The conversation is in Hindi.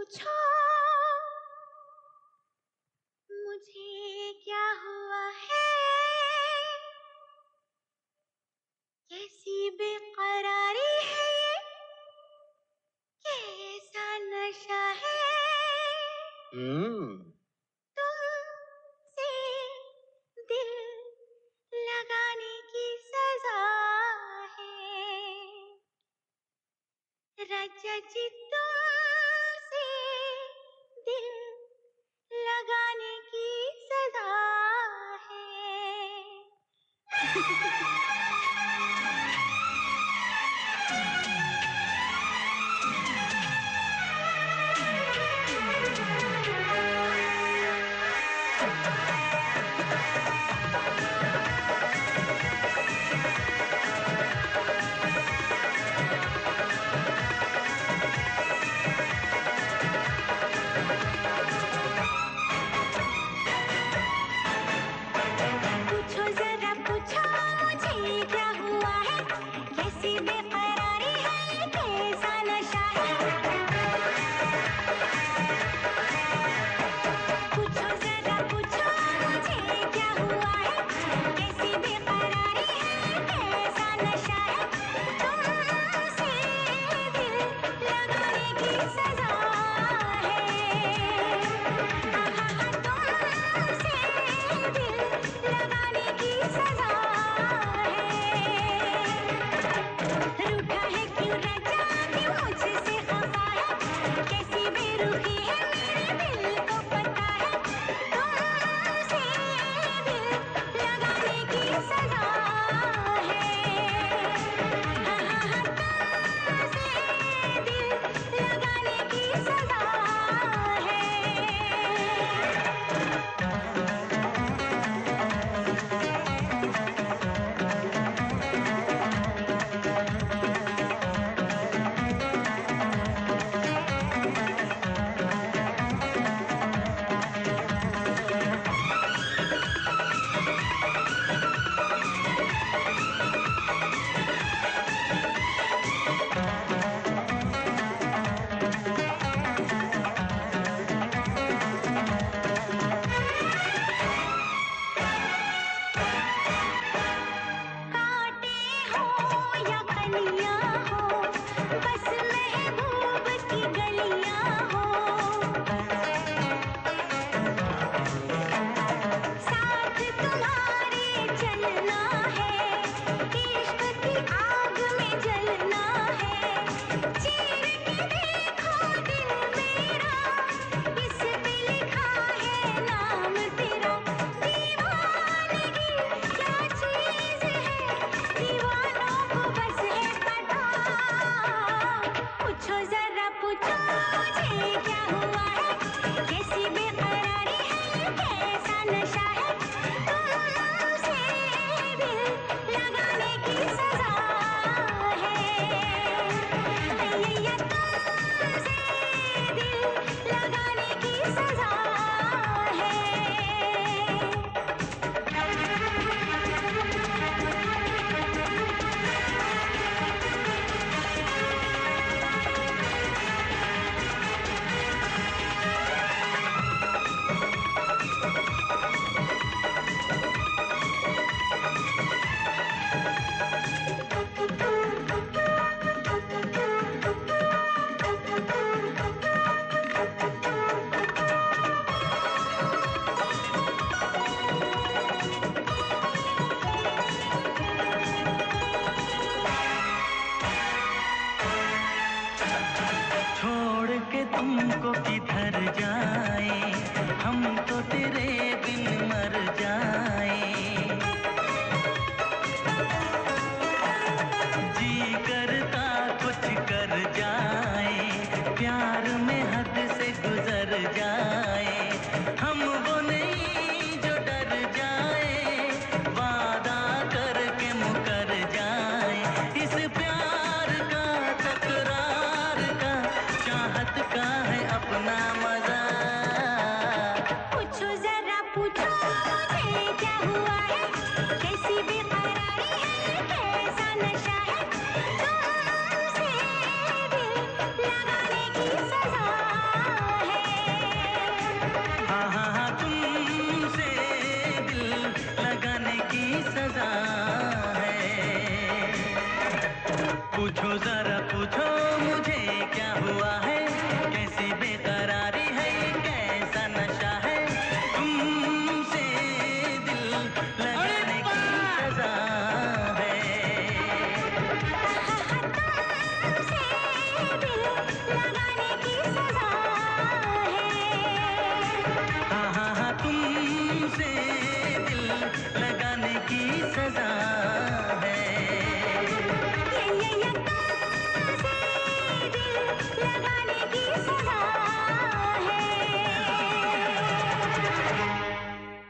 पूछो मुझे क्या हुआ है, कैसी बेकरारी है ये, कैसा नशा है। तुमसे दिल लगाने की सजा है, राजा जी तुमसे दिल लगाने की सजा है। पूछो जरा पूछो मुझे क्या हुआ है, कैसी बेकरारी है, कैसा नशा है। पूछो जरा पूछो मुझे क्या हुआ है, कैसी बेकरारी है, कैसा नशा है। तुमसे दिल लगाने की सजा है, तुमसे दिल लगाने की सजा है। रूठा है क्यों राजा, क्यों मुझसे खफा है, कैसी बेरुखी है मेरे दिल को पता है। तुमसे दिल लगाने की सजा है, तुमसे दिल लगाने की सजा है। कांटे हो या कलियां हो, बस महबूब की गलियां हो। साथ तुम्हारे चलना है, इश्क की आग में जलना है। चीर के देखो दिल मेरा, इस पे लिखा है नाम तेरा। दीवानगी क्या चीज है, दीवानों को बस है पता। पूछो जरा पूछो मुझे क्या हुआ है, कैसी बेकरारी है, कैसा नशा है। तुमसे दिल लगाने की सजा है, तुमसे दिल लगाने की सजा है। छोड़ के तुमको किधर जाए, हम तो तेरे बिन मर जाए। जी करता कुछ कर जाए, प्यार में हद से गुजर जाए। हम वो नहीं जो डर जाए, वादा करके मुकर जाए। इस प्यार का तकरार का, चाहत का है अपना मजा। पूछो जरा पूछो मुझे क्या हुआ है, कैसी बेकरारी है, कैसा नशा है। तुमसे दिल लगाने की पूछो जरा पूछो मुझे क्या हुआ है।